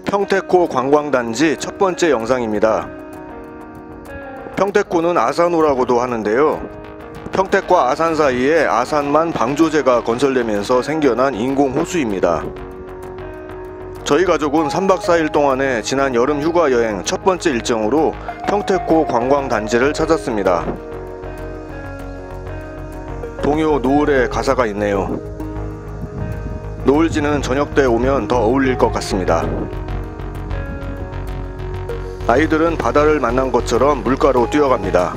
평택호 관광단지 첫 번째 영상입니다. 평택호는 아산호라고도 하는데요. 평택과 아산 사이에 아산만 방조제가 건설되면서 생겨난 인공호수입니다. 저희 가족은 3박 4일 동안에 지난 여름 휴가 여행 첫 번째 일정으로 평택호 관광단지를 찾았습니다. 동요 노을의 가사가 있네요. 노을지는 저녁 때 오면 더 어울릴 것 같습니다. 아이들은 바다를 만난 것처럼 물가로 뛰어갑니다.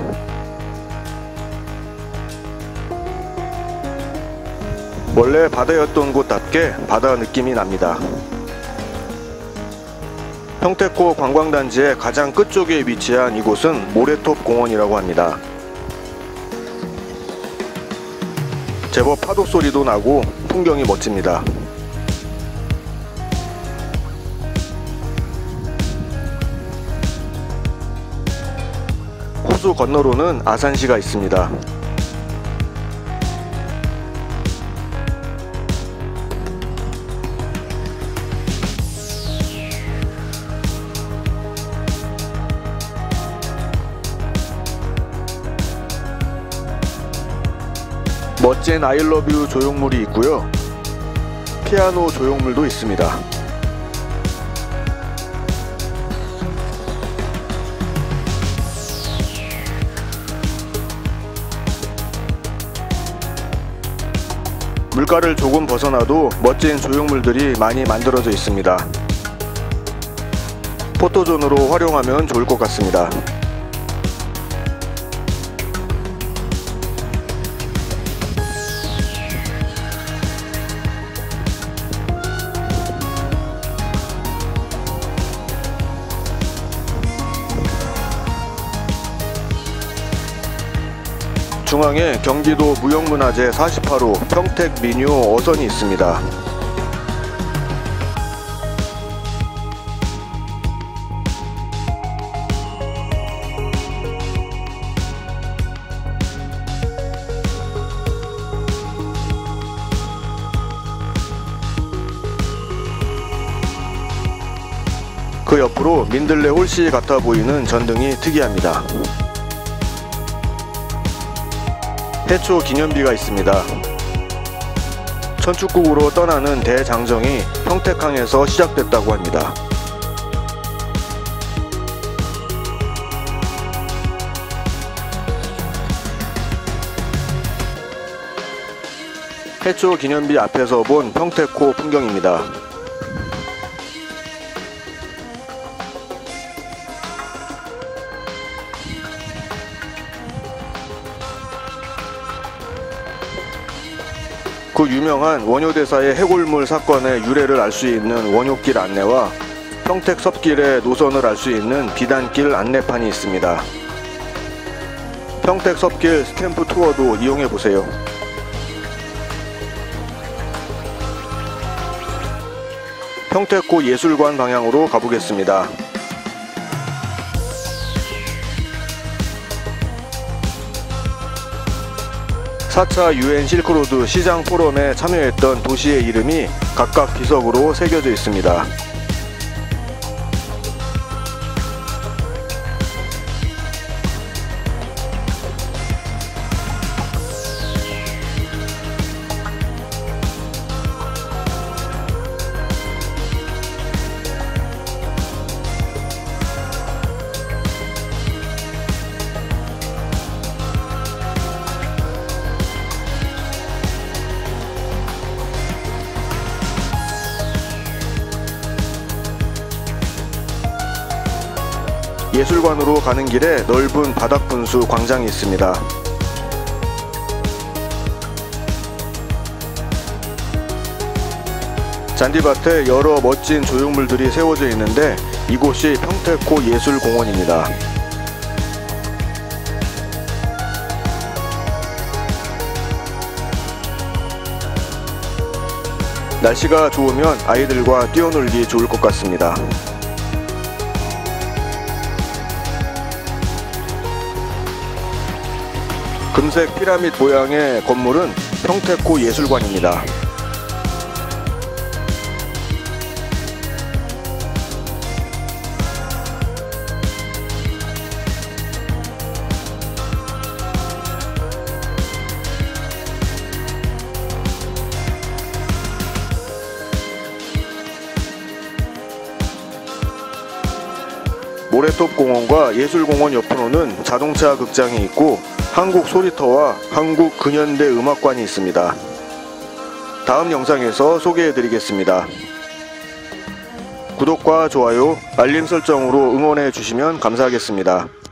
원래 바다였던 곳답게 바다 느낌이 납니다. 평택호 관광단지의 가장 끝쪽에 위치한 이곳은 모래톱 공원이라고 합니다. 제법 파도 소리도 나고 풍경이 멋집니다. 호수 건너로는 아산시가 있습니다. 멋진 아이러뷰 조형물이 있고요. 피아노 조형물도 있습니다. 물가를 조금 벗어나도 멋진 조형물들이 많이 만들어져 있습니다. 포토존으로 활용하면 좋을 것 같습니다. 중앙에 경기도 무형문화재 48호 평택민요 어선이 있습니다. 그 옆으로 민들레 홀씨 같아 보이는 전등이 특이합니다. 해초 기념비가 있습니다. 천축국으로 떠나는 대장정이 평택항에서 시작됐다고 합니다. 해초 기념비 앞에서 본 평택호 풍경입니다. 그 유명한 원효대사의 해골물 사건의 유래를 알 수 있는 원효길 안내와 평택 섭길의 노선을 알 수 있는 비단길 안내판이 있습니다. 평택 섭길 스탬프 투어도 이용해보세요. 평택호 예술관 방향으로 가보겠습니다. 4차 UN 실크로드 시장 포럼에 참여했던 도시의 이름이 각각 비석으로 새겨져 있습니다. 예술관으로 가는 길에 넓은 바닥분수 광장이 있습니다. 잔디밭에 여러 멋진 조형물들이 세워져 있는데 이곳이 평택호 예술공원입니다. 날씨가 좋으면 아이들과 뛰어놀기 좋을 것 같습니다. 금색 피라미드 모양의 건물은 평택호 예술관입니다. 모래톱 공원과 예술공원 옆으로는 자동차 극장이 있고 한국 소리터와 한국 근현대 음악관이 있습니다. 다음 영상에서 소개해드리겠습니다. 구독과 좋아요, 알림 설정으로 응원해 주시면 감사하겠습니다.